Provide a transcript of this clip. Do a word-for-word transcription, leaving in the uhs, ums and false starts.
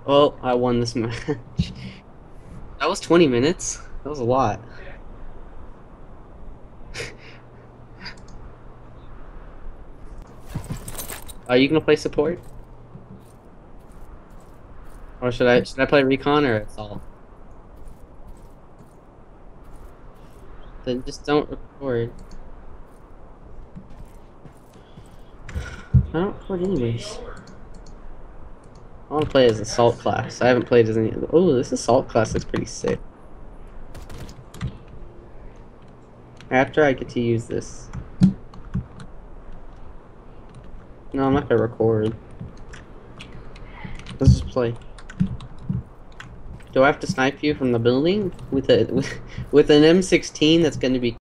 Oh, I won this match. That was twenty minutes. That was a lot. Are you gonna play support? Or should I should I play recon or assault? Then just don't record. I don't record anyways. I want to play as assault class. I haven't played as any. Oh, this assault class looks pretty sick. After I get to use this. No, I'm not gonna record. Let's just play. Do I have to snipe you from the building with a with, with an M sixteen that's gonna be